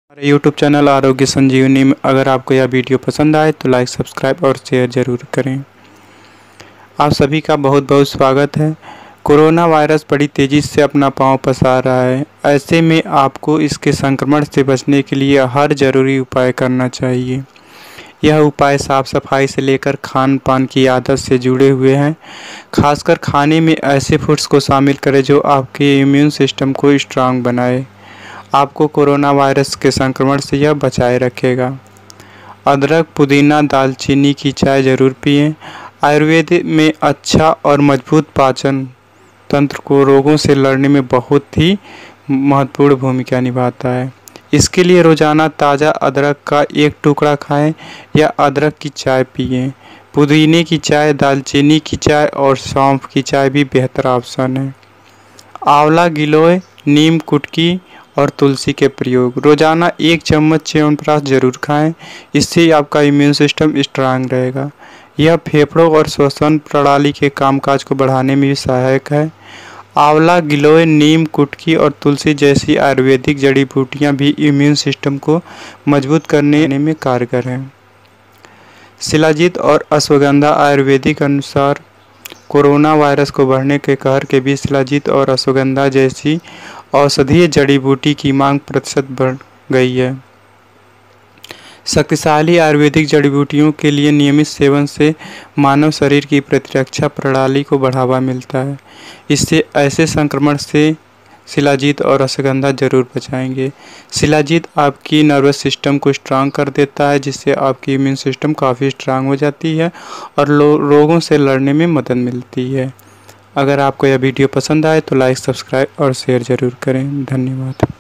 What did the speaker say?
हमारे YouTube channel आरोग्य संजीवनी में अगर आपको यह वीडियो पसंद आए तो लाइक, सब्सक्राइब और शेयर ज़रूर करें। आप सभी का बहुत बहुत स्वागत है। कोरोना वायरस बड़ी तेज़ी से अपना पांव पसार रहा है। ऐसे में आपको इसके संक्रमण से बचने के लिए हर ज़रूरी उपाय करना चाहिए। यह उपाय साफ़ सफाई से लेकर खान पान की आदत से जुड़े हुए हैं। खासकर खाने में ऐसे फूड्स को शामिल करें जो आपके इम्यून सिस्टम को स्ट्रांग बनाए। आपको कोरोना वायरस के संक्रमण से यह बचाए रखेगा। अदरक, पुदीना, दालचीनी की चाय ज़रूर पिएं। आयुर्वेद में अच्छा और मजबूत पाचन तंत्र को रोगों से लड़ने में बहुत ही महत्वपूर्ण भूमिका निभाता है। इसके लिए रोज़ाना ताज़ा अदरक का एक टुकड़ा खाएं या अदरक की चाय पिएं। पुदीने की चाय, दालचीनी की चाय और सौंफ की चाय भी बेहतर ऑप्शन है। आंवला, गिलोय, नीम, कुटकी और तुलसी के प्रयोग रोज़ाना 1 चम्मच च्यवनप्राश जरूर खाएं। इससे आपका इम्यून सिस्टम स्ट्रांग रहेगा। यह फेफड़ों और श्वसन प्रणाली के कामकाज को बढ़ाने में भी सहायक है। आंवला, गिलोय, नीम, कुटकी और तुलसी जैसी आयुर्वेदिक जड़ी बूटियां भी इम्यून सिस्टम को मजबूत करने में कारगर हैं। शिलाजीत और अश्वगंधा आयुर्वेदिक अनुसार कोरोना वायरस को बढ़ने के कहर के बीच शिलाजीत और अश्वगंधा जैसी औषधीय जड़ी बूटी की मांग प्रतिशत बढ़ गई है। शक्तिशाली आयुर्वेदिक जड़ी बूटियों के लिए नियमित सेवन से मानव शरीर की प्रतिरक्षा प्रणाली को बढ़ावा मिलता है। इससे ऐसे संक्रमण से शिलाजीत और अश्वगंधा जरूर बचाएंगे। शिलाजीत आपकी नर्वस सिस्टम को स्ट्रांग कर देता है, जिससे आपकी इम्यून सिस्टम काफ़ी स्ट्रांग हो जाती है और रोगों से लड़ने में मदद मिलती है। अगर आपको यह वीडियो पसंद आए तो लाइक, सब्सक्राइब और शेयर ज़रूर करें। धन्यवाद।